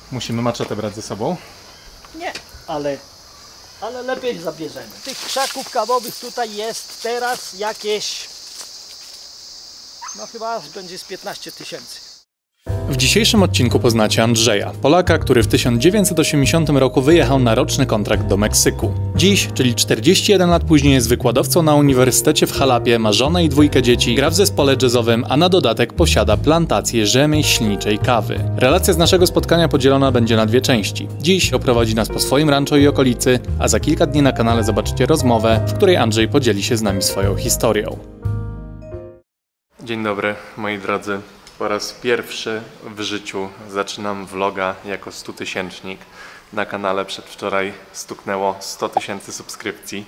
Musimy maczetę brać ze sobą. Nie, ale lepiej zabierzemy. Tych krzaków kawowych tutaj jest teraz jakieś, no chyba będzie z 15 000. W dzisiejszym odcinku poznacie Andrzeja, Polaka, który w 1980 roku wyjechał na roczny kontrakt do Meksyku. Dziś, czyli 41 lat później, jest wykładowcą na uniwersytecie w Jalapie, ma żonę i 2 dzieci, gra w zespole jazzowym, a na dodatek posiada plantację rzemieślniczej kawy. Relacja z naszego spotkania podzielona będzie na 2 części. Dziś oprowadzi nas po swoim rancho i okolicy, a za kilka dni na kanale zobaczycie rozmowę, w której Andrzej podzieli się z nami swoją historią. Dzień dobry, moi drodzy. Po raz pierwszy w życiu zaczynam vloga jako 100-tysięcznik. Na kanale przedwczoraj stuknęło 100 000 subskrypcji.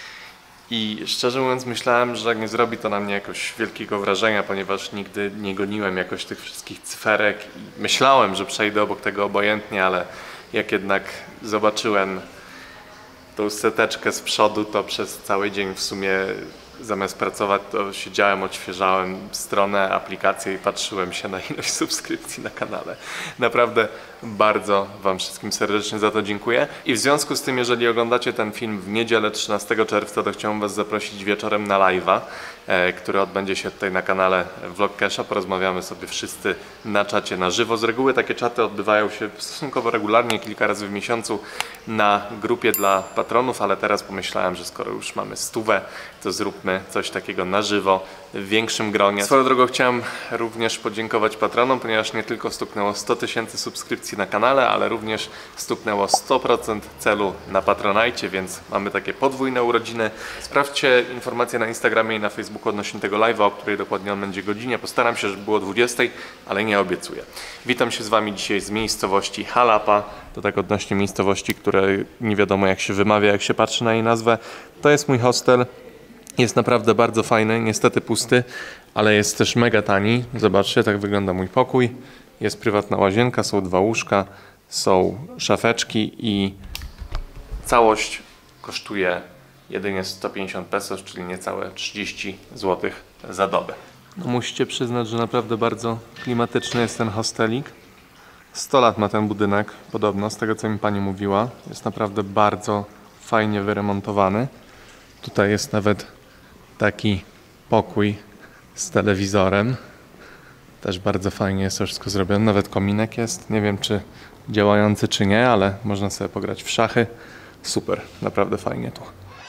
I szczerze mówiąc myślałem, że nie zrobi to na mnie jakoś wielkiego wrażenia, ponieważ nigdy nie goniłem jakoś tych wszystkich cyferek. I myślałem, że przejdę obok tego obojętnie, ale jak jednak zobaczyłem tą seteczkę z przodu, to przez cały dzień w sumie zamiast pracować, to siedziałem, odświeżałem stronę, aplikację i patrzyłem się na ilość subskrypcji na kanale. Naprawdę bardzo Wam wszystkim serdecznie za to dziękuję. I w związku z tym, jeżeli oglądacie ten film w niedzielę 13 czerwca, to chciałbym Was zaprosić wieczorem na live'a, który odbędzie się tutaj na kanale Vlogcasha. Porozmawiamy sobie wszyscy na czacie na żywo. Z reguły takie czaty odbywają się stosunkowo regularnie, kilka razy w miesiącu na grupie dla patronów, ale teraz pomyślałem, że skoro już mamy 100, to zróbmy coś takiego na żywo, w większym gronie. Swoją drogą chciałem również podziękować patronom, ponieważ nie tylko stuknęło 100 000 subskrypcji na kanale, ale również stuknęło 100% celu na Patronite, więc mamy takie podwójne urodziny. Sprawdźcie informacje na Instagramie i na Facebooku odnośnie tego live'a, o której dokładnie on będzie godzinie. Postaram się, żeby było 20, ale nie obiecuję. Witam się z Wami dzisiaj z miejscowości Jalapa. To tak odnośnie miejscowości, której nie wiadomo jak się wymawia, jak się patrzy na jej nazwę. To jest mój hostel. Jest naprawdę bardzo fajny, niestety pusty, ale jest też mega tani. Zobaczcie, tak wygląda mój pokój. Jest prywatna łazienka, są 2 łóżka, są szafeczki i całość kosztuje jedynie 150 pesos, czyli niecałe 30 zł za dobę. No, musicie przyznać, że naprawdę bardzo klimatyczny jest ten hostelik. 100 lat ma ten budynek, podobno, z tego co mi pani mówiła. Jest naprawdę bardzo fajnie wyremontowany. Tutaj jest nawet taki pokój z telewizorem. Też bardzo fajnie jest to wszystko zrobione. Nawet kominek jest. Nie wiem, czy działający, czy nie, ale można sobie pograć w szachy. Super, naprawdę fajnie tu.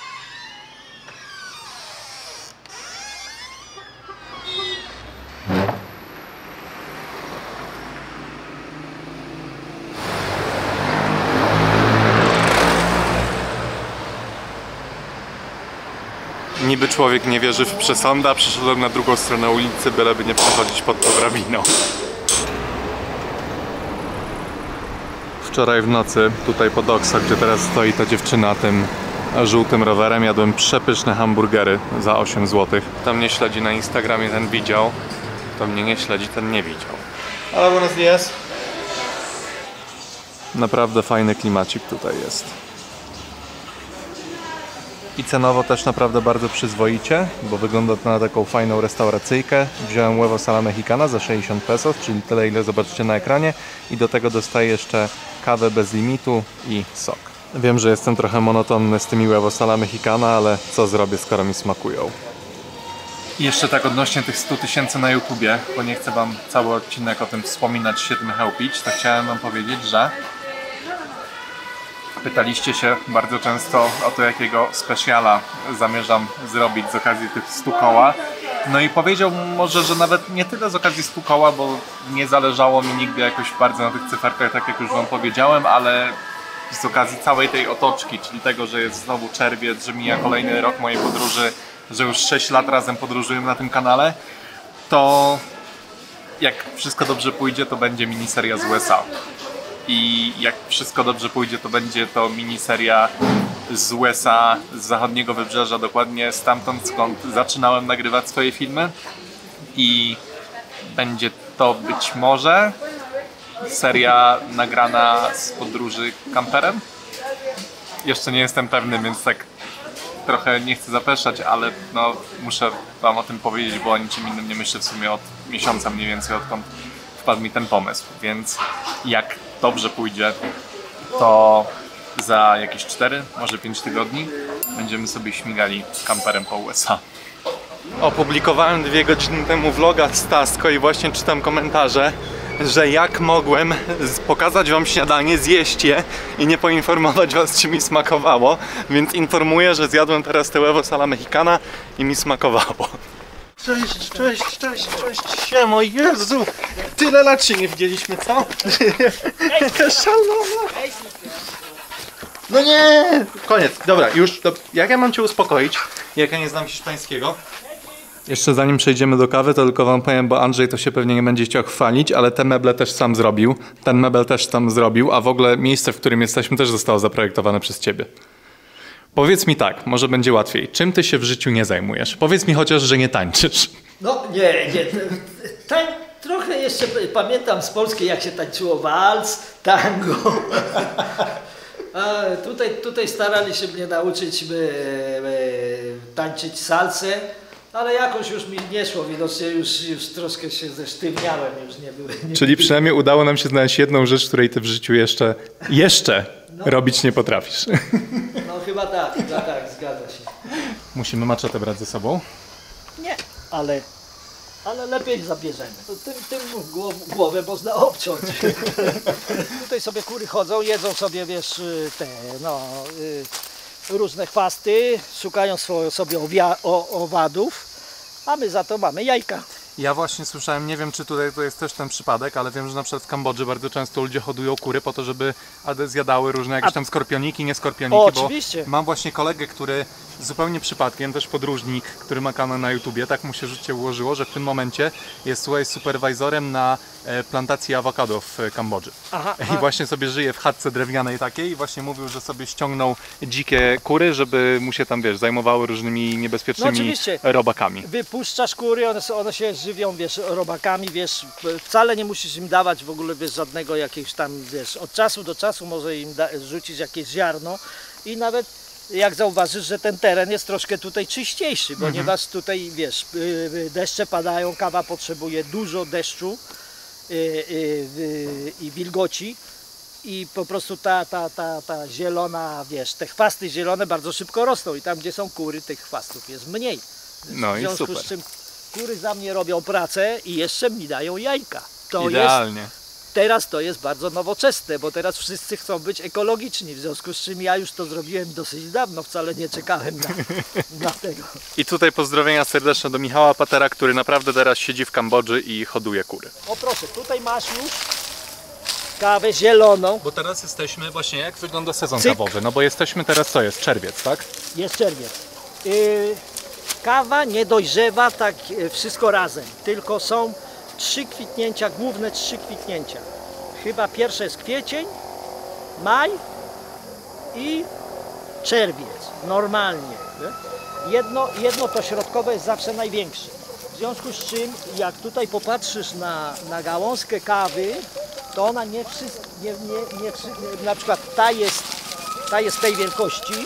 Niby człowiek nie wierzy w przesądy, a przyszedłem na drugą stronę ulicy, byleby nie przechodzić pod tą drabiną. Wczoraj w nocy, tutaj pod Oxa, gdzie teraz stoi ta dziewczyna tym żółtym rowerem, jadłem przepyszne hamburgery za 8 zł. Kto mnie śledzi na Instagramie, ten widział. Kto mnie nie śledzi, ten nie widział. Hola, buenos días. Naprawdę fajny klimacik tutaj jest. I cenowo też naprawdę bardzo przyzwoicie, bo wygląda to na taką fajną restauracyjkę. Wziąłem huevos a la mexicana za 60 pesos, czyli tyle ile zobaczycie na ekranie. I do tego dostaję jeszcze kawę bez limitu i sok. Wiem, że jestem trochę monotonny z tymi huevos a la mexicana, ale co zrobię, skoro mi smakują. I jeszcze tak odnośnie tych 100 000 na YouTubie, bo nie chcę Wam cały odcinek o tym wspominać, się tym chełpić, to chciałem Wam powiedzieć, że pytaliście się bardzo często o to, jakiego specjala zamierzam zrobić z okazji tych 100 koła. No i powiedział może, że nawet nie tyle z okazji 100 koła, bo nie zależało mi nigdy jakoś bardzo na tych cyferkach, tak jak już Wam powiedziałem, ale z okazji całej tej otoczki, czyli tego, że jest znowu czerwiec, że mija kolejny rok mojej podróży, że już 6 lat razem podróżujemy na tym kanale, to jak wszystko dobrze pójdzie, to będzie miniseria z USA. I jak wszystko dobrze pójdzie, to będzie to miniseria z USA, z zachodniego wybrzeża, dokładnie stamtąd, skąd zaczynałem nagrywać swoje filmy. I będzie to być może seria nagrana z podróży kamperem. Jeszcze nie jestem pewny, więc tak trochę nie chcę zapeszać, ale no, muszę Wam o tym powiedzieć, bo o niczym innym nie myślę w sumie od miesiąca mniej więcej, odkąd wpadł mi ten pomysł. Więc jak dobrze pójdzie, to za jakieś 4, może 5 tygodni będziemy sobie śmigali kamperem po USA. Opublikowałem 2 godziny temu vloga z Tasko i właśnie czytam komentarze, że jak mogłem pokazać wam śniadanie, zjeść je i nie poinformować was, czy mi smakowało, więc informuję, że zjadłem teraz te huevos a la mexicana i mi smakowało. Cześć, siemo, Jezu! Tyle lat się nie widzieliśmy, co? Szalona! No nie! Koniec, dobra, już, jak ja mam cię uspokoić, jak ja nie znam hiszpańskiego? Jeszcze zanim przejdziemy do kawy, to tylko wam powiem, bo Andrzej to się pewnie nie będzie chciał chwalić, ale te meble też sam zrobił, ten mebel też sam zrobił, a w ogóle miejsce, w którym jesteśmy, też zostało zaprojektowane przez ciebie. Powiedz mi tak, może będzie łatwiej. Czym ty się w życiu nie zajmujesz? Powiedz mi chociaż, że nie tańczysz. No nie. Trochę jeszcze pamiętam z Polski, jak się tańczyło wals, tango. A tutaj starali się mnie nauczyć tańczyć salsę, ale jakoś już mi nie szło, widocznie już troszkę się zesztywniałem, już nie były. Czyli przynajmniej udało nam się znaleźć jedną rzecz, której ty w życiu jeszcze robić nie potrafisz. No chyba tak, zgadza się. Musimy maczetę brać ze sobą? Nie, ale lepiej zabierzemy. Tym głowę można obciąć. Tutaj sobie kury chodzą, jedzą sobie, wiesz, różne chwasty, szukają sobie owadów, a my za to mamy jajka. Ja właśnie słyszałem, nie wiem czy tutaj to jest też ten przypadek, ale wiem, że na przykład w Kambodży bardzo często ludzie hodują kury po to, żeby zjadały różne jakieś tam skorpioniki, nie skorpioniki. Oczywiście. Bo mam właśnie kolegę, który zupełnie przypadkiem, też podróżnik, który ma kanał na YouTubie, tak mu się życie ułożyło, że w tym momencie jest, słuchaj, superwajzorem na plantacji awokado w Kambodży. Aha. I właśnie sobie żyje w chatce drewnianej takiej i właśnie mówił, że sobie ściągnął dzikie kury, żeby mu się tam, wiesz, zajmowały różnymi niebezpiecznymi robakami. Wypuszczasz kury, one się żywią, wiesz, robakami, wiesz, wcale nie musisz im dawać w ogóle, wiesz, żadnego jakiegoś tam, wiesz, od czasu do czasu może im rzucić jakieś ziarno i nawet jak zauważysz, że ten teren jest troszkę tutaj czyściejszy, ponieważ tutaj, wiesz, deszcze padają, kawa potrzebuje dużo deszczu i wilgoci i po prostu ta zielona, wiesz, te chwasty zielone bardzo szybko rosną i tam, gdzie są kury, tych chwastów jest mniej. No w związku i super. z czym kury za mnie robią pracę i jeszcze mi dają jajka. Idealnie. Teraz to jest bardzo nowoczesne, bo teraz wszyscy chcą być ekologiczni, w związku z czym ja już to zrobiłem dosyć dawno, wcale nie czekałem na tego. I tutaj pozdrowienia serdeczne do Michała Patera, który naprawdę teraz siedzi w Kambodży i hoduje kury. O proszę, tutaj masz już kawę zieloną. Bo teraz jesteśmy, właśnie jak wygląda sezon kawowy, no bo jesteśmy teraz, co jest, czerwiec, tak? Jest czerwiec. Kawa nie dojrzewa tak wszystko razem, tylko są 3 kwitnięcia, główne 3 kwitnięcia. Chyba pierwsze jest kwiecień, maj i czerwiec, normalnie. Jedno to środkowe jest zawsze największe. W związku z czym, jak tutaj popatrzysz na gałązkę kawy, to ona nie na przykład ta jest tej wielkości.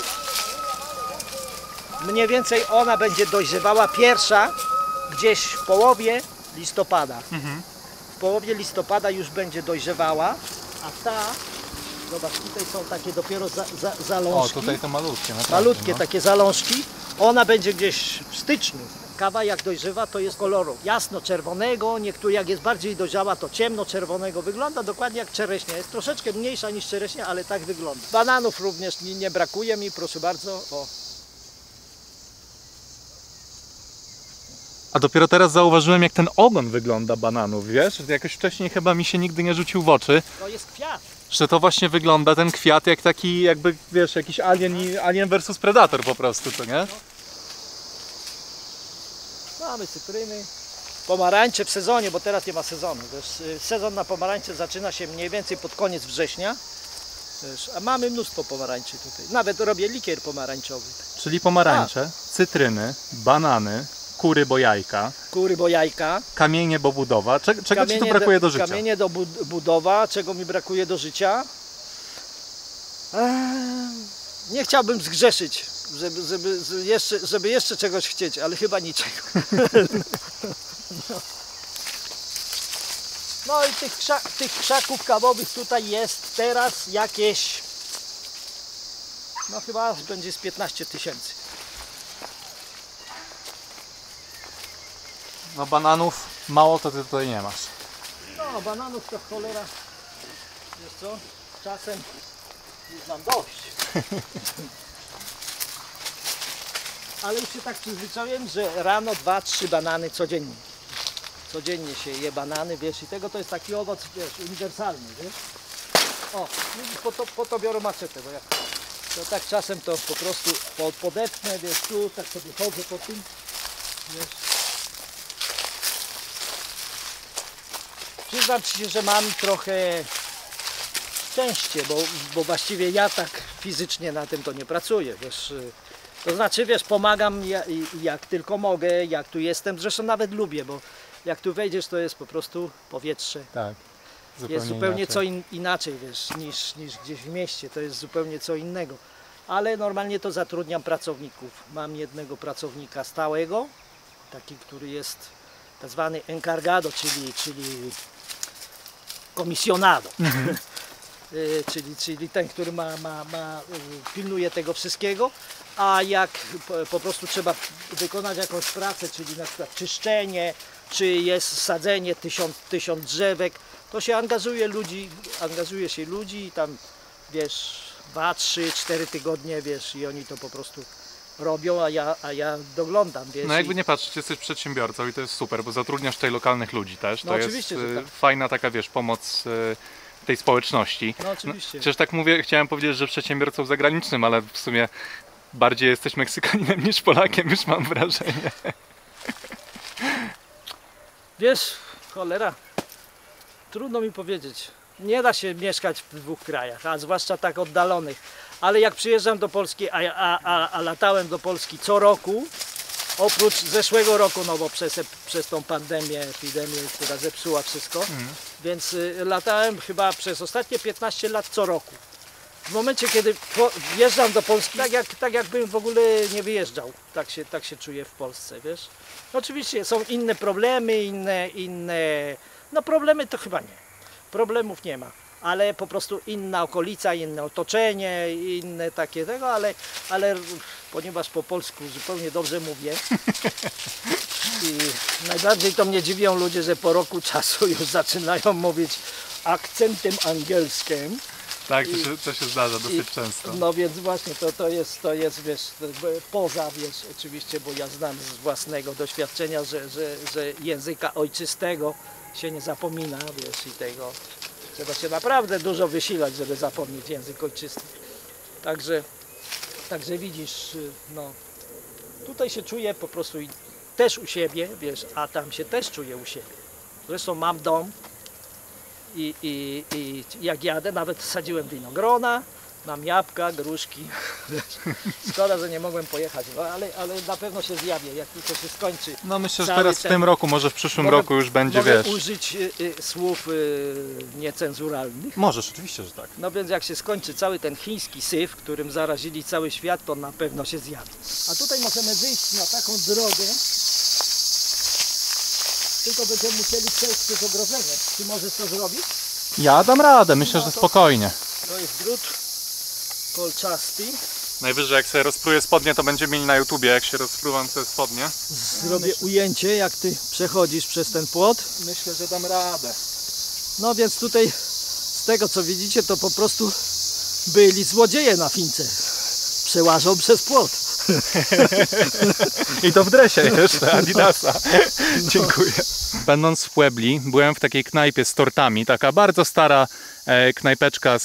Mniej więcej ona będzie dojrzewała pierwsza gdzieś w połowie listopada. W połowie listopada już będzie dojrzewała, a ta, zobacz, tutaj są takie dopiero zalążki. O, tutaj to malutkie. Naprawdę, malutkie takie zalążki. Ona będzie gdzieś w styczniu. Kawa jak dojrzewa to jest koloru jasno-czerwonego, niektóre jak jest bardziej dojrzała to ciemno-czerwonego. Wygląda dokładnie jak czereśnia. Jest troszeczkę mniejsza niż czereśnia, ale tak wygląda. Bananów również nie brakuje mi, proszę bardzo. O. A dopiero teraz zauważyłem, jak ten ogon wygląda bananów, wiesz? Jakoś wcześniej chyba mi się nigdy nie rzucił w oczy. To jest kwiat. Że to właśnie wygląda, ten kwiat, jak taki, jakby, wiesz, jakiś alien versus predator po prostu, to nie? Mamy cytryny. Pomarańcze w sezonie, bo teraz nie ma sezonu. Wiesz, sezon na pomarańcze zaczyna się mniej więcej pod koniec września. Wiesz, a mamy mnóstwo pomarańczy tutaj. Nawet robię likier pomarańczowy. Czyli pomarańcze, cytryny, banany, kury bo jajka. Kury bo jajka. Kamienie bo budowa. Czego ci tu brakuje do życia? Kamienie do budowa. Czego mi brakuje do życia? Nie chciałbym zgrzeszyć, żeby jeszcze czegoś chcieć, ale chyba niczego. No. No i tych krzaków kawowych tutaj jest teraz jakieś, no chyba będzie z 15 000. No bananów mało to ty tutaj nie masz. No bananów to cholera, wiesz co, czasem już mam dość. Ale już się tak przyzwyczaiłem, że rano 2-3 banany codziennie. Codziennie się je banany, wiesz, i tego to jest taki owoc, wiesz, uniwersalny, wiesz. O, widzisz, po to biorę maczetę, bo jak to tak czasem to po prostu podepnę, wiesz, tu, tak sobie chodzę po tym, wiesz. Przyznam ci się, że mam trochę szczęście, bo właściwie ja tak fizycznie na tym to nie pracuję, wiesz. To znaczy, wiesz, pomagam jak tylko mogę, jak tu jestem, zresztą nawet lubię, bo jak tu wejdziesz, to jest po prostu powietrze. Tak. Jest zupełnie co inaczej, wiesz, niż gdzieś w mieście, to jest zupełnie co innego. Ale normalnie to zatrudniam pracowników. Mam jednego pracownika stałego, taki, który jest tak zwany encargado, czyli komisjonado. Czyli ten, który pilnuje tego wszystkiego, a jak po prostu trzeba wykonać jakąś pracę, czyli na przykład czyszczenie, czy jest sadzenie 1000 drzewek, to się angażuje się ludzi i tam, wiesz, 2, 3, 4 tygodnie, wiesz, i oni to po prostu robią, a ja doglądam, wiesz. No jakby nie patrzeć, jesteś przedsiębiorcą i to jest super, bo zatrudniasz tutaj lokalnych ludzi też. No To oczywiście, jest że tak. fajna taka, wiesz, pomoc tej społeczności. No oczywiście. Przecież tak mówię, chciałem powiedzieć, że przedsiębiorcą zagranicznym, ale w sumie bardziej jesteś Meksykaninem niż Polakiem, już mam wrażenie. Wiesz, cholera, trudno mi powiedzieć. Nie da się mieszkać w 2 krajach, a zwłaszcza tak oddalonych. Ale jak przyjeżdżam do Polski, a latałem do Polski co roku, oprócz zeszłego roku, no bo przez tą epidemię, która zepsuła wszystko, więc latałem chyba przez ostatnie 15 lat co roku. W momencie, kiedy wjeżdżam do Polski, tak jakbym w ogóle nie wyjeżdżał. Tak się czuję w Polsce, wiesz. Oczywiście są inne problemy, no problemy to chyba nie. Problemów nie ma, ale po prostu inna okolica, inne otoczenie, inne takie tego, ale ponieważ po polsku zupełnie dobrze mówię i najbardziej to mnie dziwią ludzie, że po roku czasu już zaczynają mówić akcentem angielskim. Tak, to się zdarza dosyć często. No więc właśnie to jest, wiesz, poza, wiesz, oczywiście, bo ja znam z własnego doświadczenia, że języka ojczystego się nie zapomina, wiesz, i tego trzeba się naprawdę dużo wysilać, żeby zapomnieć język ojczysty. Także widzisz, no tutaj się czuję po prostu też u siebie, wiesz, a tam się też czuję u siebie. Zresztą mam dom i jak jadę, nawet sadziłem winogrona, mam jabłka, gruszki. Szkoda, że nie mogłem pojechać, ale na pewno się zjawię, jak tylko się skończy. No myślę, że teraz w tym roku, może w przyszłym roku już będzie, mogę wiesz. użyć słów niecenzuralnych. Możesz, oczywiście, że tak. No więc jak się skończy cały ten chiński syf, którym zarazili cały świat, to na pewno się zjawi. A tutaj możemy wyjść na taką drogę, tylko będziemy musieli przejść przez ogrodzenie. Ty możesz to zrobić? Ja dam radę, myślę, że spokojnie. To jest drut kolczasty. Najwyżej jak sobie rozpruję spodnie, to będziemy mieli na YouTubie, jak się rozpruwam te spodnie. Zrobię ujęcie, jak ty przechodzisz przez ten płot. Myślę, że dam radę. No więc tutaj z tego co widzicie, to po prostu byli złodzieje na fince. Przełażą przez płot. I to w dresie jeszcze, Adidasa. Dziękuję. Będąc w Puebli, byłem w takiej knajpie z tortami, taka bardzo stara knajpeczka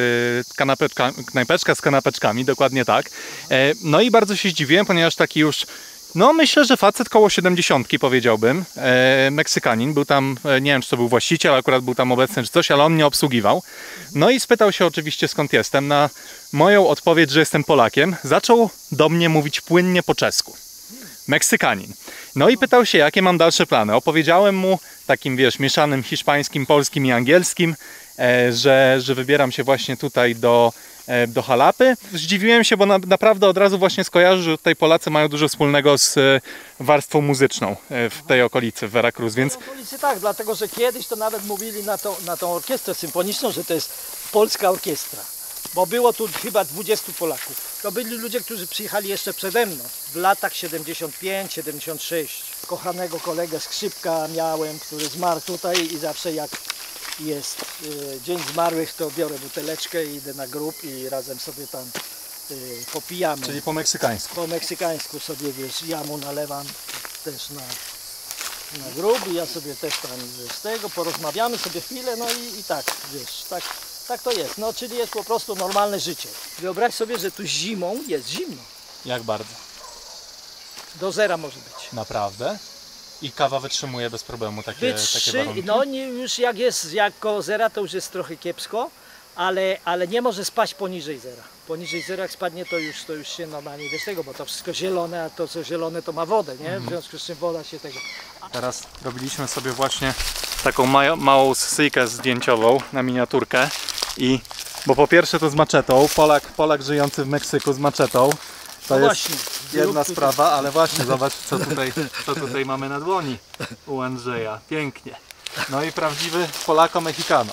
z kanapeczkami, dokładnie tak. No i bardzo się zdziwiłem, ponieważ taki już, no myślę, że facet koło 70 powiedziałbym, Meksykanin, był tam, nie wiem czy to był właściciel, akurat był tam obecny czy coś, ale on mnie obsługiwał. No i spytał się oczywiście skąd jestem. Na moją odpowiedź, że jestem Polakiem, zaczął do mnie mówić płynnie po czesku. Meksykanin. No i pytał się, jakie mam dalsze plany. Opowiedziałem mu takim, wiesz, mieszanym hiszpańskim, polskim i angielskim, że wybieram się właśnie tutaj do Jalapy. Zdziwiłem się, bo naprawdę od razu właśnie skojarzę, że tutaj Polacy mają dużo wspólnego z warstwą muzyczną w tej okolicy, w Veracruz, więc... W okolicy tak, dlatego że kiedyś to nawet mówili na tą orkiestrę symfoniczną, że to jest polska orkiestra. Bo było tu chyba 20 Polaków. To byli ludzie, którzy przyjechali jeszcze przede mną w latach 75-76. Kochanego kolegę skrzypka miałem, który zmarł tutaj i zawsze jak jest Dzień Zmarłych, to biorę buteleczkę i idę na grób i razem sobie tam popijamy. Czyli po meksykańsku. Po meksykańsku sobie, wiesz, ja mu nalewam też na grób i ja sobie też tam z tego porozmawiamy sobie chwilę, no i tak, wiesz, tak to jest. No, czyli jest po prostu normalne życie. Wyobraź sobie, że tu zimą jest zimno. Jak bardzo? Do zera może być. Naprawdę? I kawa wytrzymuje bez problemu takie warunki? No już jak jest koło zera, to już jest trochę kiepsko, ale nie może spaść poniżej zera. Poniżej zera jak spadnie, to już się normalnie wiesz tego, bo to wszystko zielone, a to co zielone to ma wodę, nie? W związku z czym woda się tego... Teraz robiliśmy sobie właśnie taką małą sesyjkę zdjęciową na miniaturkę bo po pierwsze to z maczetą, Polak żyjący w Meksyku z maczetą. To no jest właśnie, jedna sprawa, ale właśnie zobacz co tutaj mamy na dłoni u Andrzeja. Pięknie. No i prawdziwy Polako-Mexicano.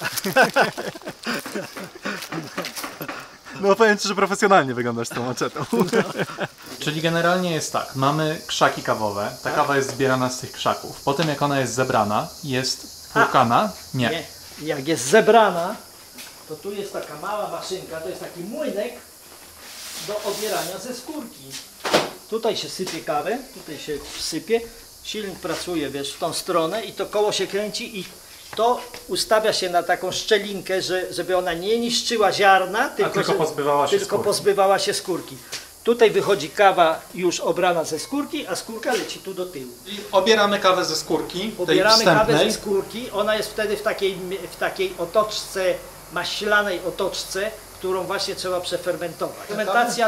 No powiem Ci, że profesjonalnie wyglądasz z tą maczetą. Czyli generalnie jest tak, mamy krzaki kawowe, ta kawa jest zbierana z tych krzaków. Potem jak ona jest zebrana, jest płukana. Nie. Jak jest zebrana, to tu jest taka mała maszynka, to jest taki młynek do obierania ze skórki. Tutaj się sypie kawę, tutaj się sypie, silnik pracuje, wiesz, w tą stronę i to koło się kręci i to ustawia się na taką szczelinkę, żeby ona nie niszczyła ziarna, tylko pozbywała się skórki. Tutaj wychodzi kawa już obrana ze skórki, a skórka leci tu do tyłu. I obieramy kawę ze skórki, Obieramy kawę ze skórki, ona jest wtedy w takiej otoczce, maślanej otoczce, którą właśnie trzeba przefermentować. Fermentacja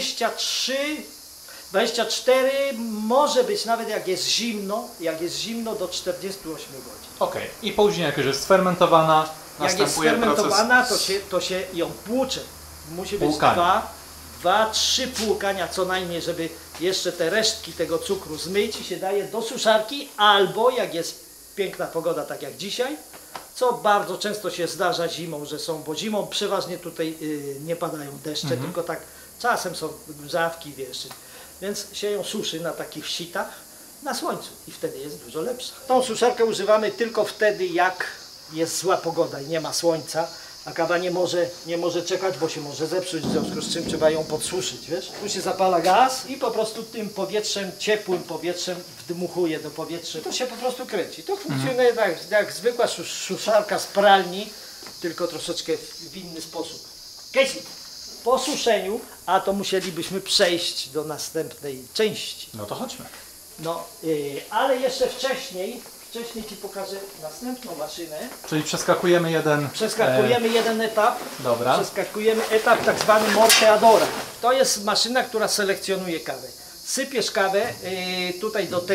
24, może być nawet jak jest zimno do 48 godzin. Okej. I później jak już jest sfermentowana, jak jest sfermentowana, to się ją płucze. Musi być 2-3 płukania co najmniej, żeby jeszcze te resztki tego cukru zmyć i się daje do suszarki, albo jak jest piękna pogoda, tak jak dzisiaj, co bardzo często się zdarza zimą, bo zimą przeważnie tutaj nie padają deszcze, tylko tak czasem są mrzawki, wiesz, więc się ją suszy na takich sitach na słońcu i wtedy jest dużo lepsza. Tą suszarkę używamy tylko wtedy, jak jest zła pogoda i nie ma słońca, a kawa nie może czekać, bo się może zepsuć, w związku z czym trzeba ją podsuszyć, wiesz. Tu się zapala gaz i po prostu tym powietrzem, ciepłym powietrzem wdmuchuje do powietrza. To się po prostu kręci. To funkcjonuje jak zwykła suszarka z pralni, tylko troszeczkę w inny sposób. Po suszeniu, a to musielibyśmy przejść do następnej części. No to chodźmy. No, ale jeszcze wcześniej Ci pokażę następną maszynę. Czyli przeskakujemy jeden etap. Dobra. Przeskakujemy etap tak zwany morteadora. To jest maszyna, która selekcjonuje kawę. Sypiesz kawę tutaj do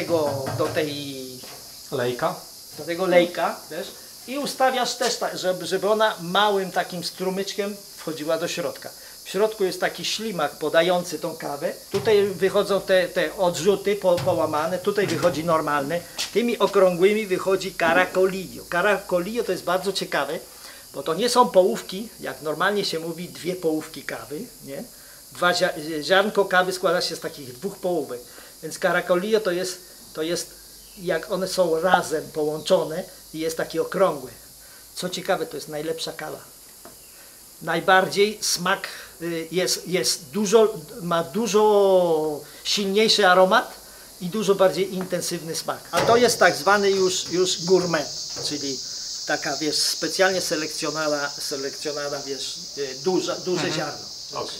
tego lejka, wiesz, i ustawiasz też tak, żeby ona małym takim strumyczkiem wchodziła do środka. W środku jest taki ślimak podający tą kawę. Tutaj wychodzą te odrzuty połamane, tutaj wychodzi normalne. Tymi okrągłymi wychodzi caracolillo. Caracolillo to jest bardzo ciekawe, bo to nie są połówki, jak normalnie się mówi, 2 połówki kawy, nie? Ziarnko kawy składa się z takich 2 połówek. Więc caracolillo to jest jak one są razem połączone i jest takie okrągłe. Co ciekawe, to jest najlepsza kawa. Najbardziej smak ma dużo silniejszy aromat i dużo bardziej intensywny smak. A to jest tak zwany już gourmet, czyli taka, wiesz, specjalnie selekcjonowana, wiesz, duże ziarno. Okay.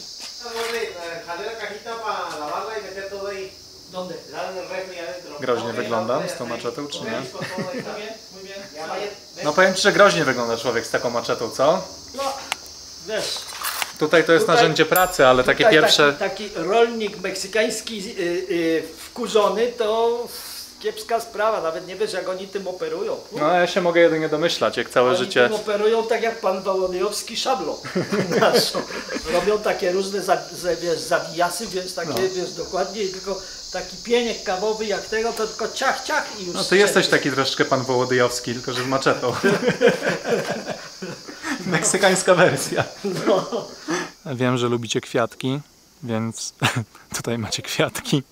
Groźnie wyglądam z tą maczetą, czy nie? No powiem Ci, że groźnie wygląda człowiek z taką maczetą, co? No, wiesz. Tutaj to jest narzędzie pracy, ale takie pierwsze... Taki rolnik meksykański wkurzony, to kiepska sprawa, nawet nie wiesz jak oni tym operują. No ja się mogę jedynie domyślać, jak całe Oni życie... tym operują tak jak pan Wołodyjowski szablą. Robią takie różne wiesz, zawijasy, wiesz, takie, wiesz, dokładnie, i tylko taki pieniek kawowy jak tego, to tylko ciach, ciach i już. No ty jesteś taki troszeczkę pan Wołodyjowski, tylko że z maczetą. Meksykańska wersja. No. Wiem, że lubicie kwiatki, więc tutaj macie kwiatki.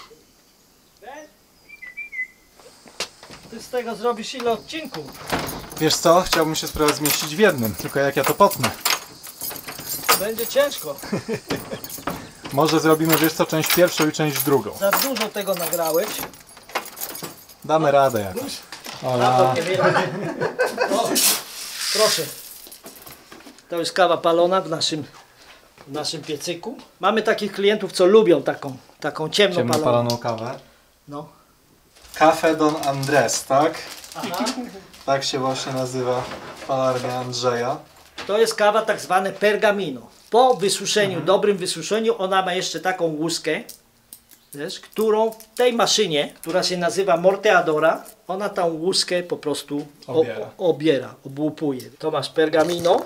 Ty z tego zrobisz ile odcinków? Wiesz co? Chciałbym się sprawę zmieścić w jednym, tylko jak ja to potnę. Będzie ciężko. Może zrobimy, wiesz co, część pierwszą i część drugą. Za dużo tego nagrałeś. Damy radę jakoś. Ola. No, proszę. To jest kawa palona w naszym piecyku. Mamy takich klientów, co lubią taką ciemno paloną. Ciemnopaloną kawę. No. Café Don Andrés, tak? Aha. Tak się właśnie nazywa palarnia Andrzeja. To jest kawa tak zwane pergamino. Po wysuszeniu, dobrym wysuszeniu, ona ma jeszcze taką łuskę, wiesz, którą w tej maszynie, która się nazywa Morteadora, ona tą łuskę po prostu obłupuje. To masz pergamino.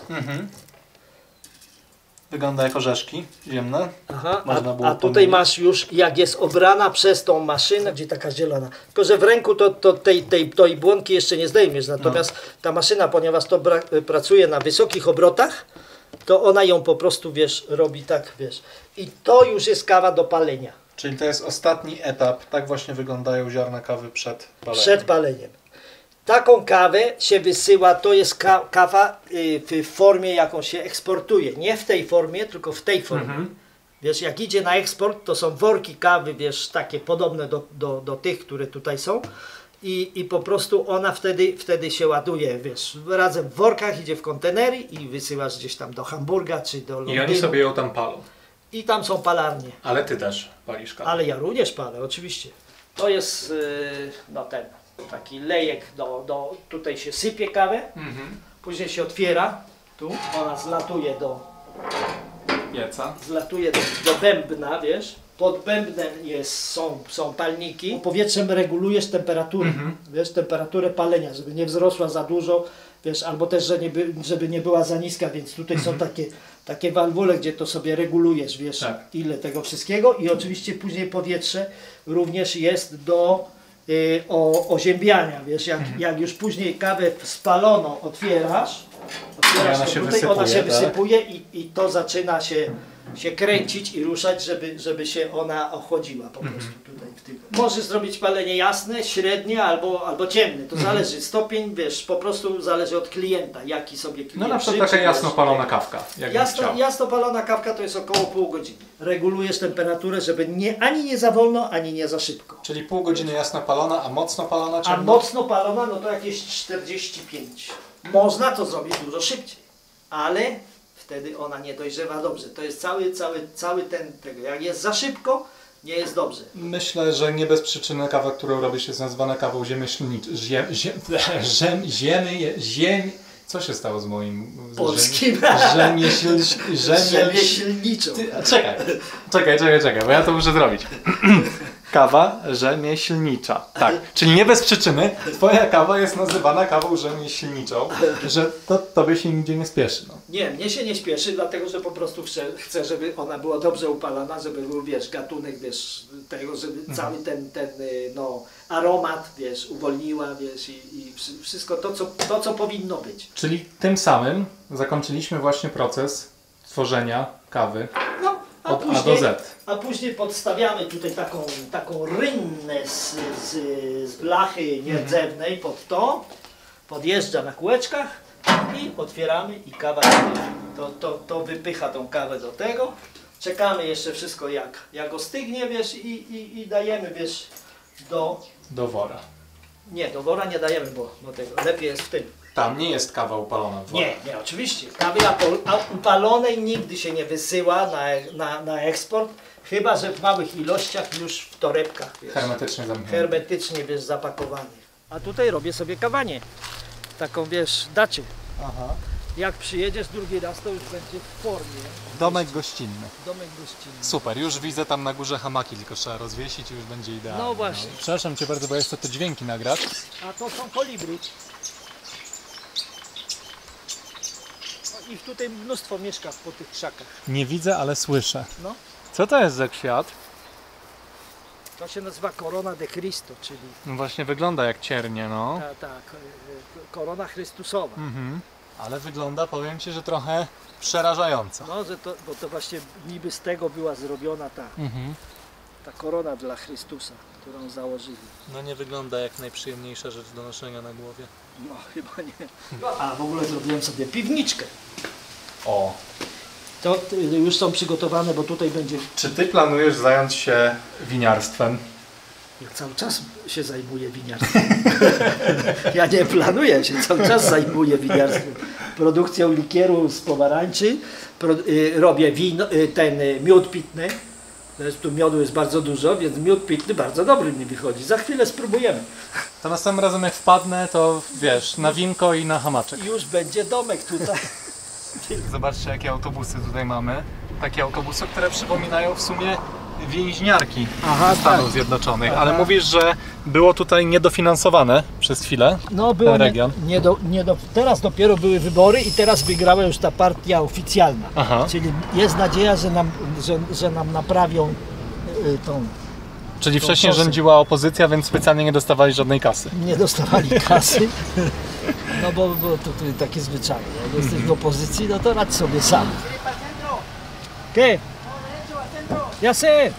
Wygląda jak orzeszki ziemne. Aha, Można było a tutaj pomylić. masz już, jak jest obrana przez tą maszynę, gdzie taka zielona. Tylko, że w ręku tej błonki jeszcze nie zdejmiesz. Natomiast ta maszyna, ponieważ to pracuje na wysokich obrotach, to ona ją po prostu, wiesz, robi tak, wiesz. I to już jest kawa do palenia. Czyli to jest ostatni etap. Tak właśnie wyglądają ziarna kawy przed paleniem. Przed paleniem. Taką kawę się wysyła, to jest kawa w formie, jaką się eksportuje. Nie w tej formie, tylko w tej formie. Wiesz, jak idzie na eksport, to są worki kawy, wiesz, takie podobne do tych, które tutaj są. I po prostu ona wtedy się ładuje, wiesz, razem w workach, idzie w kontenery i wysyłasz gdzieś tam do Hamburga czy do Londynu. I oni sobie ją tam palą. I tam są palarnie. Ale ty też palisz kawę. Ale ja również palę, oczywiście. To jest no ten taki lejek, tutaj się sypie kawę, później się otwiera, tu ona zlatuje Pieca. do bębna, wiesz. Pod bębnem są palniki. Powietrzem regulujesz temperaturę, wiesz, temperaturę palenia, żeby nie wzrosła za dużo, wiesz, albo też, żeby nie była za niska, więc tutaj są takie walwule, gdzie to sobie regulujesz, wiesz, tak. ile tego wszystkiego i oczywiście później powietrze również jest do oziębiania, wiesz, jak już później kawę spaloną otwierasz ona się wysypuje i to zaczyna się kręcić i ruszać, żeby się ona ochłodziła po prostu tutaj w tym. Możesz zrobić palenie jasne, średnie albo ciemne, to zależy, stopień, wiesz, po prostu zależy od klienta, jaki sobie klient No na przykład taka jasno palona kawka, jasno palona kawka to jest około pół godziny. Regulujesz temperaturę, żeby ani nie za wolno, ani nie za szybko. Czyli pół godziny jasno palona, a mocno palona A mocno palona, no to jakieś 45. Można to zrobić dużo szybciej, ale wtedy ona nie dojrzewa dobrze. To jest cały tego. Jak jest za szybko, nie jest dobrze. Myślę, że nie bez przyczyny kawa, którą robisz, jest nazwana kawą ziemieślniczą. Co się stało z moim polskim? Rzemieślniczą. Czekaj, bo ja to muszę zrobić. Kawa rzemieślnicza. Tak, czyli nie bez przyczyny twoja kawa jest nazywana kawą rzemieślniczą, że to tobie się nigdzie nie spieszy. No. Nie, mnie się nie śpieszy, dlatego że po prostu chcę, żeby ona była dobrze upalana, żeby był, wiesz, gatunek, wiesz, tego, żeby cały ten aromat, wiesz, uwolniła, wiesz, i wszystko to, co powinno być. Czyli tym samym zakończyliśmy właśnie proces tworzenia kawy od A do Z. A później podstawiamy tutaj taką rynnę z blachy nierdzewnej pod to, podjeżdża na kółeczkach i otwieramy i kawa to wypycha tą kawę do tego. Czekamy jeszcze wszystko jak ostygnie, wiesz, i dajemy, wiesz, do wora. Nie, do wora nie dajemy, bo tego lepiej jest w tym. Tam nie jest kawa upalona w worze. Nie, oczywiście. Kawy upalonej nigdy się nie wysyła na eksport, chyba że w małych ilościach już w torebkach, wiesz, Hermetycznie zamknięte. hermetycznie, wiesz, zapakowanych. A tutaj robię sobie kawanie. Taką, wiesz, dacie. Aha. Jak przyjedziesz drugi raz, to już będzie w formie. Domek gościnny. Domek gościnny. Super, już widzę tam na górze hamaki, tylko trzeba rozwiesić i już będzie idealnie. No właśnie. Przepraszam Cię bardzo, bo ja chcę te dźwięki nagrać. A to są kolibry. Ich tutaj mnóstwo mieszka po tych krzakach. Nie widzę, ale słyszę. No. Co to jest za kwiat? To się nazywa Corona de Cristo, czyli No właśnie wygląda jak ciernie, no. korona Chrystusowa. Mhm. Ale wygląda, powiem Ci, że trochę przerażająco. No, bo to właśnie niby z tego była zrobiona ta korona dla Chrystusa, którą założyli. No nie wygląda jak najprzyjemniejsza rzecz do noszenia na głowie. No, chyba nie. A w ogóle zrobiłem sobie piwniczkę. O. To już są przygotowane, bo tutaj będzie... Czy Ty planujesz zająć się winiarstwem? Ja cały czas się zajmuję winiarstwem. Ja nie planuję się, cały czas zajmuję winiarstwem. Produkcją likieru z pomarańczy, robię wino, miód pitny. Tu miodu jest bardzo dużo, więc miód pitny bardzo dobry mi wychodzi. Za chwilę spróbujemy. To następnym razem jak wpadnę, to wiesz, na winko i na hamaczek. Już będzie domek tutaj. Zobaczcie, jakie autobusy tutaj mamy. Takie autobusy, które przypominają w sumie więźniarki Stanów Zjednoczonych. Ale mówisz, że było tutaj niedofinansowane przez chwilę No było ten region. teraz dopiero były wybory i teraz wygrała już ta partia oficjalna. Aha. Czyli jest nadzieja, że nam naprawią tą... Czyli tą wcześniej szosę. rządziła opozycja, więc specjalnie nie dostawali żadnej kasy. Nie dostawali kasy. No bo to takie zwyczaje. Jak jesteś w opozycji, no to radź sobie sam. ¿Qué? Ja sé.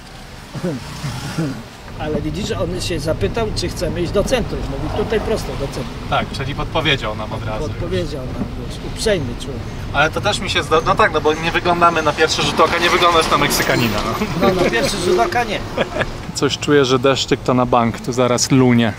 Ale widzisz, on się zapytał, czy chcemy iść do centrum. Mówi tutaj prosto do centrum. Tak, czyli podpowiedział nam od razu. Odpowiedział nam, wiesz, uprzejmy człowiek. Ale to też mi się zda... No tak, no bo nie wyglądamy na pierwszy rzut oka, nie wyglądasz na Meksykanina. No. No na pierwszy rzut oka nie. Coś czuję, że deszczyk to na bank, tu zaraz lunie.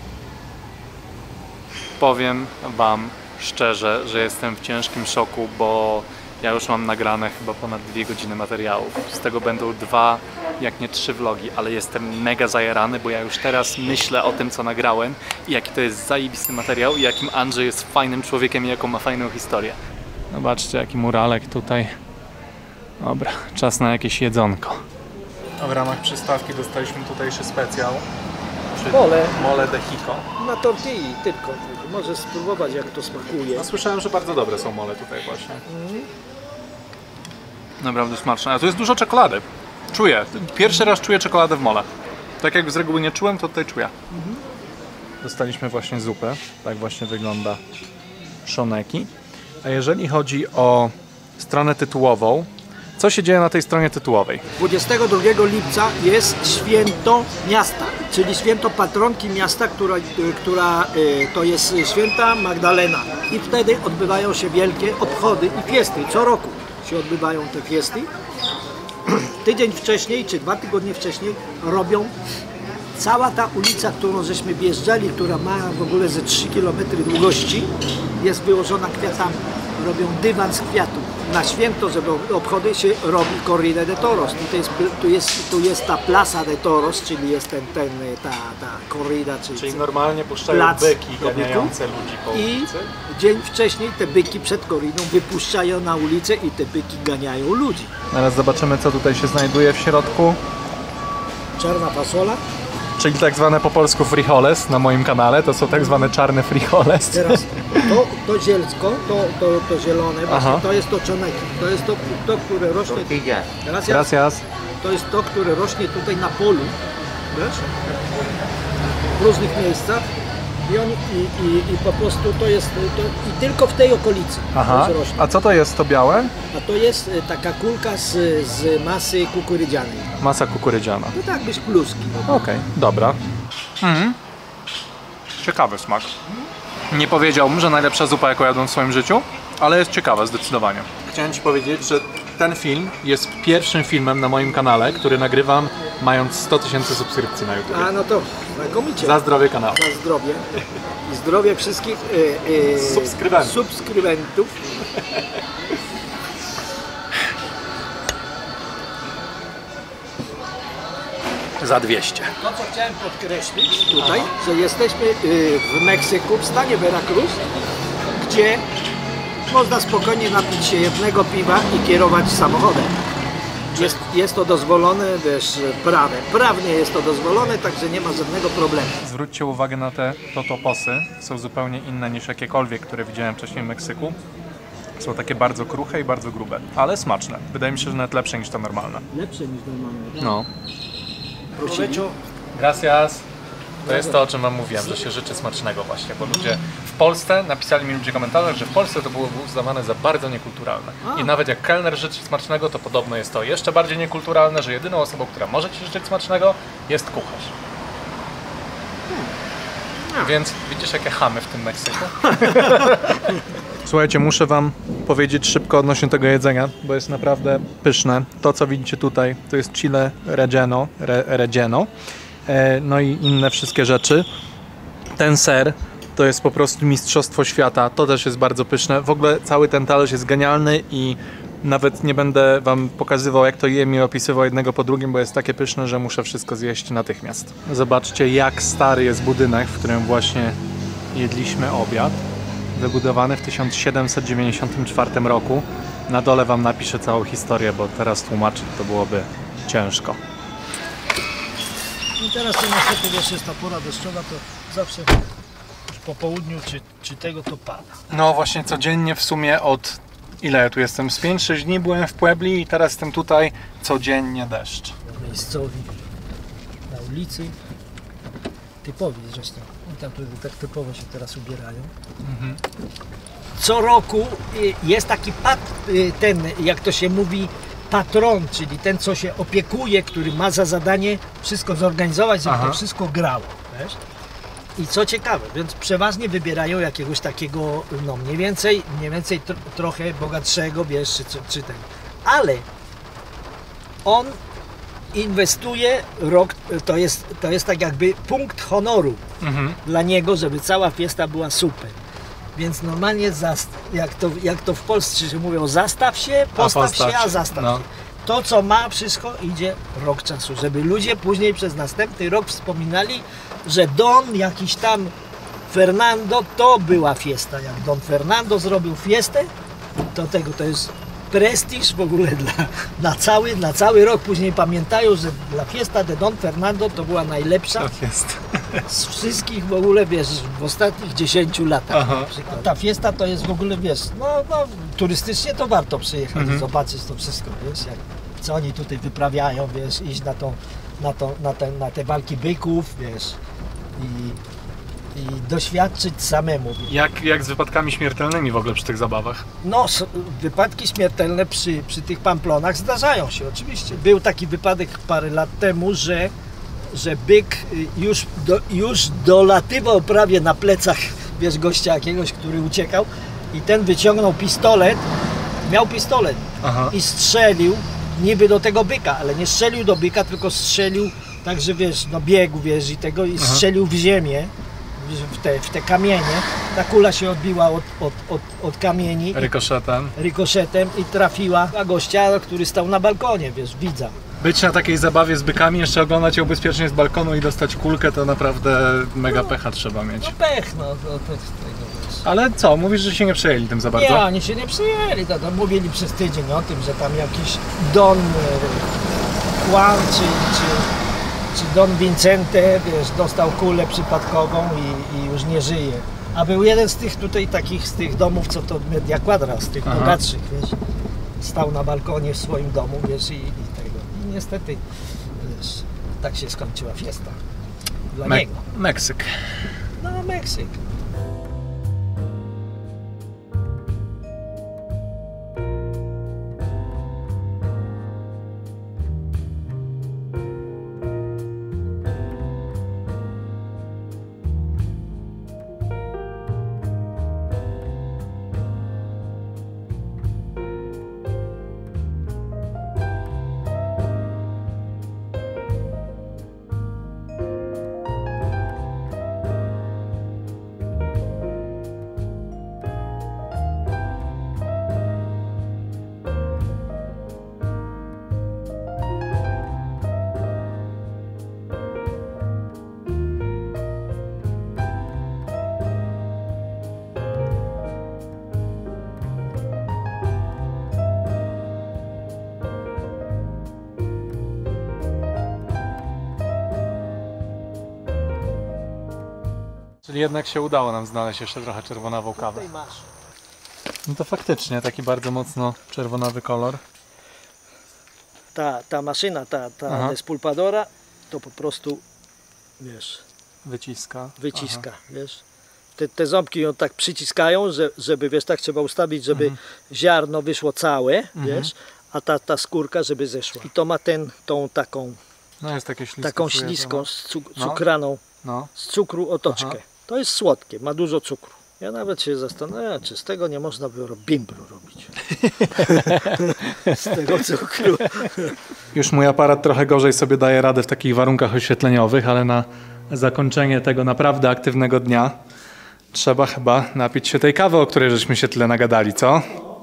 Powiem Wam szczerze, że jestem w ciężkim szoku, bo ja już mam nagrane chyba ponad 2 godziny materiałów. Z tego będą 2, jak nie 3 vlogi, ale jestem mega zajarany, bo ja już teraz myślę o tym, co nagrałem i jaki to jest zajebisty materiał i jakim Andrzej jest fajnym człowiekiem i jaką ma fajną historię. Zobaczcie, jaki muralek tutaj. Dobra, czas na jakieś jedzonko. W ramach przystawki dostaliśmy tutejszy specjał, czyli mole de Hico. Na tortilli tylko. Możesz spróbować, jak to smakuje. No, słyszałem, że bardzo dobre są mole tutaj właśnie. Naprawdę smaczne. A tu jest dużo czekolady. Czuję. Pierwszy raz czuję czekoladę w mole. Tak jak z reguły nie czułem, to tutaj czuję. Dostaliśmy właśnie zupę. Tak właśnie wygląda szoneki. A jeżeli chodzi o stronę tytułową, co się dzieje na tej stronie tytułowej? 22 lipca jest święto miasta, czyli święto patronki miasta, która to jest święta Magdalena. I wtedy odbywają się wielkie obchody i fiesty. Co roku się odbywają te fiesty. Tydzień wcześniej, czy 2 tygodnie wcześniej robią cała ta ulica, którą żeśmy wjeżdżali, która ma w ogóle ze 3 km długości, jest wyłożona kwiatami. Robią dywan z kwiatów. Na święto, żeby obchody się robi Corrida de Toros. Tu jest ta Plaza de Toros, czyli jest ta corrida, Czyli normalnie puszczają plac byki do byków. ganiające ludzi po I ulicy. dzień wcześniej te byki przed corridą wypuszczają na ulicę i te byki ganiają ludzi. Teraz zobaczymy, co tutaj się znajduje w środku. Czarna fasola. Czyli tak zwane po polsku frijoles na moim kanale. To są tak zwane czarne frijoles. Teraz to zielsko, to zielone, właśnie Aha. to jest to czoneki. To jest to, które rośnie. Gracias. To jest to, które rośnie tutaj na polu, wiesz? W różnych miejscach i po prostu to jest i tylko w tej okolicy Aha. to rośnie. A co to jest to białe? A to jest taka kulka z masy kukurydzianej. Masa kukurydziana. No tak byś kluski. Okej, dobra. Ciekawy smak. Nie powiedziałbym, że najlepsza zupa, jaką jadłem w swoim życiu, ale jest ciekawa zdecydowanie. Chciałem Ci powiedzieć, że ten film jest pierwszym filmem na moim kanale, który nagrywam mając 100 000 subskrypcji na YouTube. A no to znakomicie. Za zdrowie kanału. Za zdrowie. I zdrowie wszystkich subskrybentów. Za 200. To, co chciałem podkreślić tutaj, że jesteśmy w Meksyku, w stanie Veracruz, gdzie można spokojnie napić się jednego piwa i kierować samochodem. Jest to dozwolone, wiesz, prawnie jest to dozwolone, także nie ma żadnego problemu. Zwróćcie uwagę na te totoposy. Są zupełnie inne niż jakiekolwiek, które widziałem wcześniej w Meksyku. Są takie bardzo kruche i bardzo grube, ale smaczne. Wydaje mi się, że nawet lepsze niż te normalne. Lepsze niż normalne. No. Prosimy. Gracias. To jest to, o czym wam mówiłem, że się życzy smacznego właśnie, bo ludzie w Polsce, napisali mi ludzie w komentarzach, że w Polsce to było uznawane za bardzo niekulturalne. I nawet jak kelner życzy smacznego, to podobno jest to jeszcze bardziej niekulturalne, że jedyną osobą, która może ci życzyć smacznego, jest kucharz. Więc widzisz, jakie chamy w tym Meksyku? Słuchajcie, muszę wam powiedzieć szybko odnośnie tego jedzenia, bo jest naprawdę pyszne. To, co widzicie tutaj, to jest chile relleno, no i inne wszystkie rzeczy. Ten ser to jest po prostu mistrzostwo świata, to też jest bardzo pyszne. W ogóle cały ten talerz jest genialny i nawet nie będę wam pokazywał, jak to jem i opisywał jednego po drugim, bo jest takie pyszne, że muszę wszystko zjeść natychmiast. Zobaczcie, jak stary jest budynek, w którym właśnie jedliśmy obiad. Wybudowany w 1794 roku. Na dole wam napiszę całą historię, bo teraz tłumaczyć to byłoby ciężko. I teraz to niestety, wiesz, jest ta pora deszczowa, to zawsze już po południu czy tego to pada. No właśnie codziennie w sumie od... Ile ja tu jestem? Z 5-6 dni byłem w Puebli i teraz jestem tutaj codziennie deszcz. Miejscowi na ulicy, typowi zresztą. I tam tutaj tak typowo się teraz ubierają. Co roku jest taki ten, jak to się mówi, patron, czyli ten, co się opiekuje, który ma za zadanie wszystko zorganizować, żeby to wszystko grało. Wiesz? I co ciekawe, więc przeważnie wybierają jakiegoś takiego, no mniej więcej trochę bogatszego, wiesz, czy tego. Ale on inwestuje rok, to jest tak jakby punkt honoru dla niego, żeby cała fiesta była super. Więc normalnie, jak to w Polsce się mówią, zastaw się, postaw się, a zastaw się. To, co ma, wszystko idzie rok czasu, żeby ludzie później przez następny rok wspominali, że Don jakiś tam Fernando, to była fiesta. Jak Don Fernando zrobił fiestę, to jest prestiż w ogóle na cały rok. Później pamiętają, że dla fiesta de Don Fernando to była najlepsza z wszystkich w ogóle, wiesz, w ostatnich 10 latach. Na przykład. Ta fiesta to jest w ogóle, wiesz, no turystycznie to warto przyjechać i zobaczyć to wszystko, wiesz, co oni tutaj wyprawiają, wiesz, iść na te walki byków, wiesz, i doświadczyć samemu. Jak z wypadkami śmiertelnymi w ogóle przy tych zabawach? No, wypadki śmiertelne przy tych pamplonach zdarzają się, oczywiście. Był taki wypadek parę lat temu, że byk już dolatywał prawie na plecach, wiesz, gościa jakiegoś, który uciekał, i ten wyciągnął pistolet, miał pistolet i strzelił niby do tego byka, ale nie strzelił do byka, tylko strzelił tak, że wiesz, no biegł, wiesz, i strzelił w ziemię, w te kamienie. Ta kula się odbiła od kamieni rykoszetem i trafiła na gościa, który stał na balkonie, wiesz, widza. Być na takiej zabawie z bykami, jeszcze oglądać ją bezpiecznie z balkonu i dostać kulkę, to naprawdę mega pecha trzeba mieć. No pech, no to tego, wiesz. Ale co, mówisz, że się nie przejęli tym za bardzo? Nie, oni się nie przyjęli, to mówili przez tydzień o tym, że tam jakiś Don Juan czy Don Vincente, wiesz, dostał kulę przypadkową i już nie żyje. A był jeden z tych tutaj takich, z tych domów, co to Media Quadra, z tych bogatszych, wiesz, stał na balkonie w swoim domu, wiesz, i tego. I niestety, wiesz, tak się skończyła fiesta dla niego. Meksyk. No, Meksyk. Czyli jednak się udało nam znaleźć jeszcze trochę czerwonawą kawę. Tutaj masz. No to faktycznie taki bardzo mocno czerwonawy kolor. Ta maszyna, ta Aha. despulpadora, to po prostu, wiesz, Wyciska. wyciska, wiesz. Te ząbki ją tak przyciskają, żeby, wiesz, tak trzeba ustawić, żeby ziarno wyszło całe, wiesz, a ta skórka, żeby zeszła. I to ma tą taką, No jest takie śliskie. taką czuję to, śliską, No. cukraną, No. z cukru otoczkę. Aha. To jest słodkie, ma dużo cukru. Ja nawet się zastanawiam, czy z tego nie można by bimbru robić. Z tego cukru. Już mój aparat trochę gorzej sobie daje radę w takich warunkach oświetleniowych, ale na zakończenie tego naprawdę aktywnego dnia trzeba chyba napić się tej kawy, o której żeśmy się tyle nagadali, co?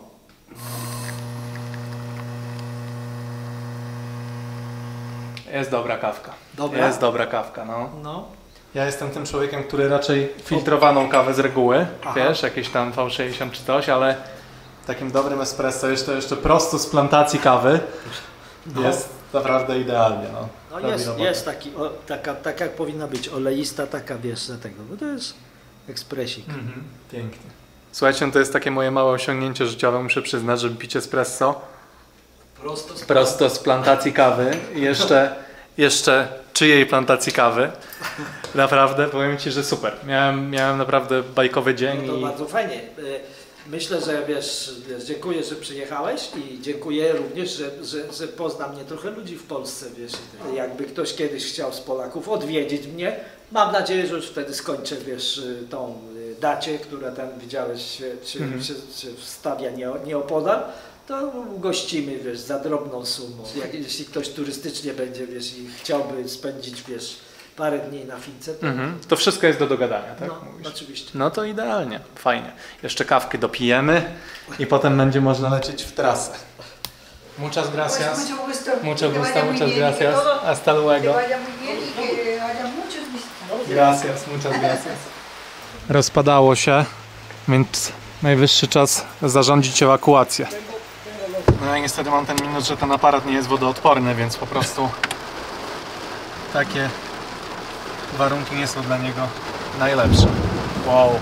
Jest dobra kawka. Dobra? Jest dobra kawka, no. No. Ja jestem tym człowiekiem, który raczej filtrowaną kawę z reguły, Aha. wiesz, jakieś tam V60 czy coś, ale takim dobrym espresso jeszcze prosto z plantacji kawy jest naprawdę idealnie, no. No Robi robotę. jest taki, tak jak powinna być, oleista taka, wiesz, za tego, bo to jest ekspresik. Pięknie. Słuchajcie, no to jest takie moje małe osiągnięcie życiowe, muszę przyznać, żeby pić espresso prosto z plantacji kawy, jeszcze czyjej plantacji kawy. Naprawdę, powiem Ci, że super. Miałem naprawdę bajkowy dzień. No to bardzo fajnie. Myślę, że wiesz, dziękuję, że przyjechałeś i dziękuję również, że pozna mnie trochę ludzi w Polsce, wiesz. Jakby ktoś kiedyś chciał z Polaków odwiedzić mnie, mam nadzieję, że już wtedy skończę, wiesz, tą dacie, która tam widziałeś się wstawia nieopodal, to ugościmy, wiesz, za drobną sumą. Jeśli ktoś turystycznie będzie, wiesz, i chciałby spędzić, wiesz, parę dni na Fince, to To wszystko jest do dogadania, tak? no, Mówisz? oczywiście. No to idealnie, fajnie. Jeszcze kawkę dopijemy i potem będzie można lecieć w trasę. Muchas gracias. Mucho gusto. Mucho Que gusto, vaya muy muchas bien y que gracias. todo Hasta te luego. vaya muy bien y que haya muchos visitantes. Gracias, muchas gracias. Rozpadało się, więc najwyższy czas zarządzić ewakuację. No ja niestety mam ten minus, że ten aparat nie jest wodoodporny, więc po prostu takie warunki nie są dla niego najlepsze. Wow.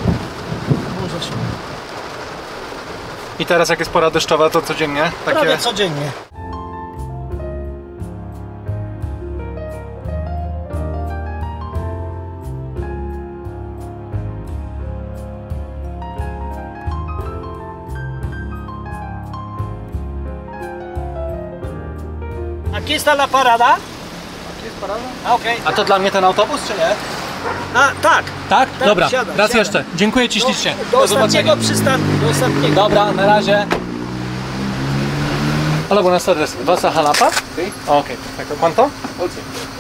I teraz jak jest pora deszczowa, to codziennie Prawie takie... codziennie. Aquí está la parada. Okej. A to dla mnie ten autobus, czy nie? A, tak. Tak? Tak, Dobra, siadaj, raz siadaj. jeszcze. Dziękuję Ci ślicznie. Do ostatniego przystanku, do ostatniego. Dobra, na razie. Hola, buenas tardes. ¿Vas a Jalapa? Sí. Ok, perfecto. ¿Cuánto? 11.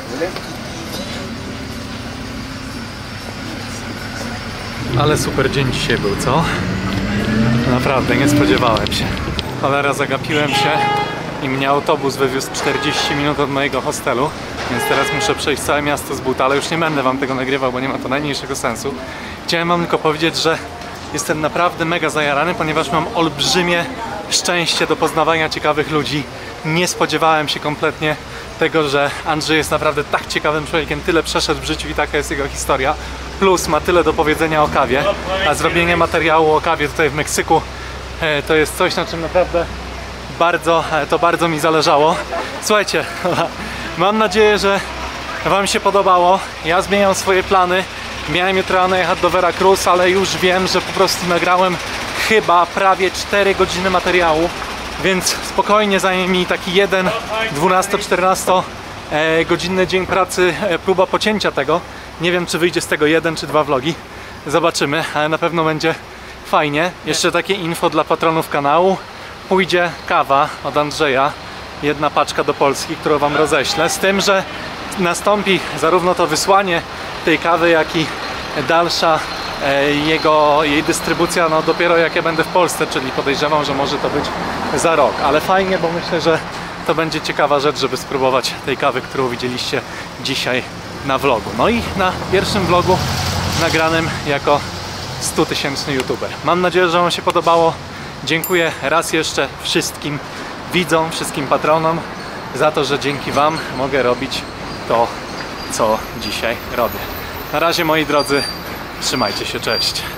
Ale super dzień dzisiaj był, co? Naprawdę, nie spodziewałem się. Cholera, zagapiłem się i mnie autobus wywiózł 40 minut od mojego hostelu, więc teraz muszę przejść całe miasto z buta, ale już nie będę Wam tego nagrywał, bo nie ma to najmniejszego sensu. Chciałem Wam tylko powiedzieć, że jestem naprawdę mega zajarany, ponieważ mam olbrzymie szczęście do poznawania ciekawych ludzi. Nie spodziewałem się kompletnie tego, że Andrzej jest naprawdę tak ciekawym człowiekiem, tyle przeszedł w życiu i taka jest jego historia. Plus ma tyle do powiedzenia o kawie, a zrobienie materiału o kawie tutaj w Meksyku to jest coś, na czym naprawdę bardzo mi zależało. Słuchajcie, mam nadzieję, że Wam się podobało. Ja zmieniam swoje plany. Miałem jutro rano jechać do Veracruz, ale już wiem, że po prostu nagrałem chyba prawie 4 godziny materiału, więc spokojnie zajmie mi taki 12-14 godzinny dzień pracy, próba pocięcia tego. Nie wiem, czy wyjdzie z tego 1 czy 2 vlogi. Zobaczymy, ale na pewno będzie fajnie. Jeszcze takie info dla patronów kanału. Pójdzie kawa od Andrzeja, 1 paczka do Polski, którą Wam roześlę, z tym, że nastąpi zarówno to wysłanie tej kawy, jak i dalsza jej dystrybucja, no dopiero jak ja będę w Polsce, czyli podejrzewam, że może to być za rok, ale fajnie, bo myślę, że to będzie ciekawa rzecz, żeby spróbować tej kawy, którą widzieliście dzisiaj na vlogu. No i na pierwszym vlogu nagranym jako 100-tysięczny youtuber. Mam nadzieję, że Wam się podobało. Dziękuję raz jeszcze wszystkim widzom, wszystkim patronom za to, że dzięki Wam mogę robić to, co dzisiaj robię. Na razie, moi drodzy, Trzymajcie się, cześć.